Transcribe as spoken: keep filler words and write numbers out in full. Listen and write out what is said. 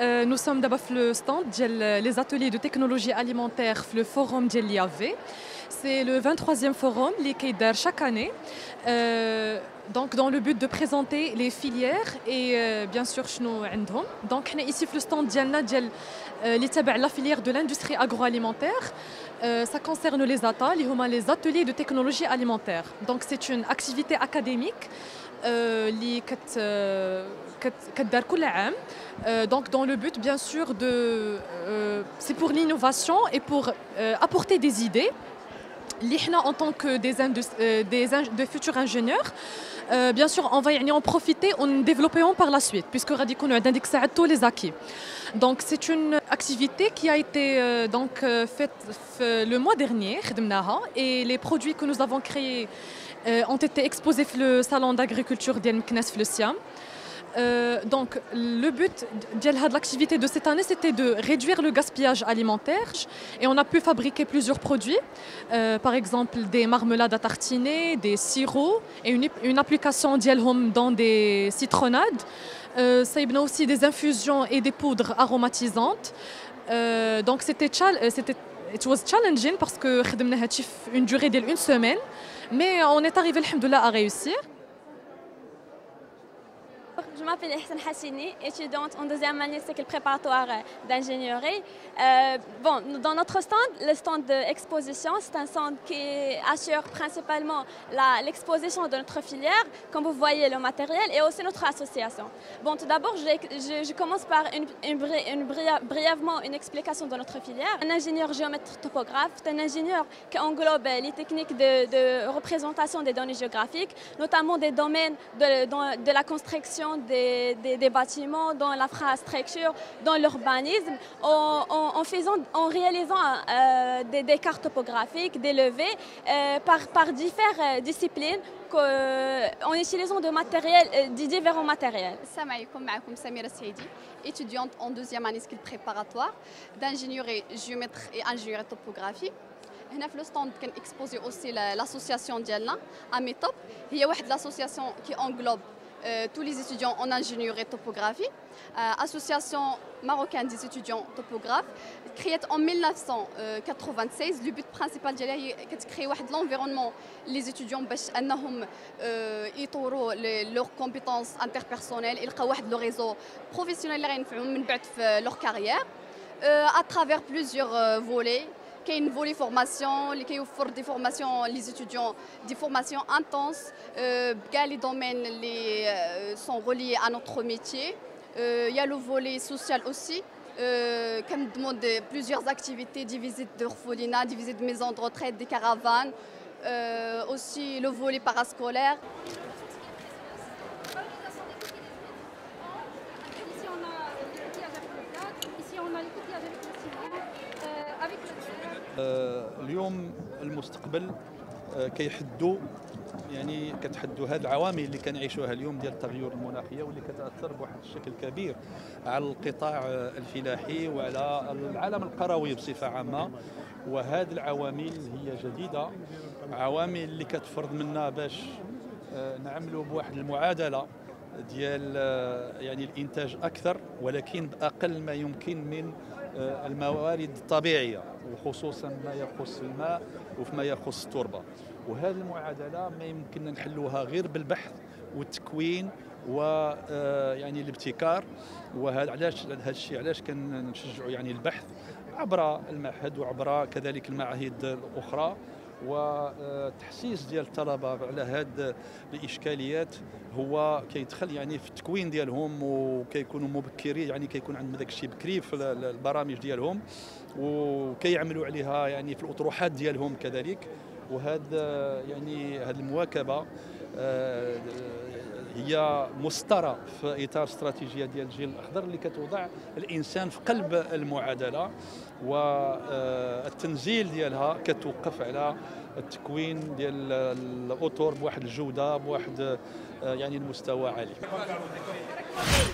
Euh, nous sommes d'abord sur le stand des ateliers de technologie alimentaire, le forum de l'I A V. C'est le vingt-troisième forum qui est chaque année. Euh, donc dans le but de présenter les filières et euh, bien sûr شنو عندهم. Donc on est ici sur le stand ديالنا ديال اللي تبع la filière de l'industrie agroalimentaire. Euh, ça concerne les A T A, les ateliers de technologie alimentaire. Donc c'est une activité académique اللي كت كتدار كل عام. Donc dans le but bien sûr de euh, c'est pour l'innovation et pour euh, apporter des idées. En tant que des, des, des futurs ingénieurs, euh, bien sûr, on va en profiter en développant par la suite, puisque on a tous les acquis. Donc, c'est une activité qui a été euh, donc, faite le mois dernier, et les produits que nous avons créés euh, ont été exposés dans le salon d'agriculture de Meknes le Siam. Euh, donc, le but de l'activité de cette année, c'était de réduire le gaspillage alimentaire et on a pu fabriquer plusieurs produits, euh, par exemple des marmelades à tartiner, des sirops et une, une application d'Yelhom dans des citronnades. Euh, ça y a aussi des infusions et des poudres aromatisantes. Euh, donc, c'était it was challenging parce que une durée d'une semaine, mais on est arrivé, alhamdoulilah, à réussir. Je m'appelle Ihsan Hassini, étudiante en deuxième année de cycle préparatoire d'ingénierie. Euh, bon, dans notre stand, le stand d'exposition, c'est un stand qui assure principalement l'exposition de notre filière, comme vous voyez le matériel, et aussi notre association. Bon, tout d'abord, je, je, je commence par une, une, une, brièvement une explication de notre filière. Un ingénieur géomètre topographe, c'est un ingénieur qui englobe les techniques de, de représentation des données géographiques, notamment des domaines de, de, de la construction Des, des, des bâtiments, dans l'infrastructure, dans l'urbanisme, en, en, en, faisant, en réalisant euh, des, des cartes topographiques, des levées euh, par, par différentes disciplines euh, en utilisant de matériel, euh, de différents matériels. Salam alaikum, معكم Samira Saidi, étudiante en deuxième année cycle préparatoire d'ingénierie géomètre et ingénierie topographie. هنا في لو ستاند كان اكسبوزي اوسي لاسوسياسيون ديالنا اميتوب هي واحد لاسوسياسيون كي انغلوب Euh, tous les étudiants en ingénierie et topographie, euh, association marocaine des étudiants topographes, créée en mille neuf cent quatre-vingt-seize. Le but principal d'elle est de créer l'environnement les étudiants باش انهم يطوروا leurs compétences interpersonnelles يلقاو واحد لو réseau professionnel اللي غينفعهم من بعد في leur carrière euh, à travers plusieurs euh, volets. Il y a une volet formation, qui offre des formations, les étudiants, des formations intenses, euh, les domaines les, euh, sont reliés à notre métier. Euh, il y a le volet social aussi, euh, qui demande plusieurs activités, des visites d'orphelinat, des visites de maisons de retraite, des caravanes, euh, aussi le volet parascolaire. اليوم المستقبل كيحدوا يعني كتحدوا هذه العوامل اللي كنعيشوها اليوم ديال التغير المناخيه واللي كتاثر بواحد الشكل كبير على القطاع الفلاحي وعلى العالم القروي بصفه عامه. وهذه العوامل هي جديده، عوامل اللي كتفرض منا باش نعملوا بواحد المعادله ديال يعني الانتاج اكثر ولكن باقل ما يمكن من الموارد الطبيعيه، وخصوصا ما يخص الماء وفيما يخص التربه. وهذه المعادله ما يمكننا نحلوها غير بالبحث والتكوين ويعني الابتكار. وهذا علاش هذا الشيء علاش كنشجعوا يعني البحث عبر المعهد وعبر كذلك المعاهد الاخرى، وتحسيس ديال الطلبه على هذه الاشكاليات هو كيدخل يعني في التكوين ديالهم وكيكونوا مبكرين، يعني كيكون عندهم داك الشيء بكري في البرامج ديالهم وكيعملوا عليها يعني في الاطروحات ديالهم كذلك. وهذا يعني هذه المواكبه هي مسطره في اطار استراتيجيه ديال الجيل الاخضر اللي كتوضع الانسان في قلب المعادله، والتنزيل ديالها كتوقف على التكوين ديال الاطر بواحد الجوده بواحد يعني المستوى عالي.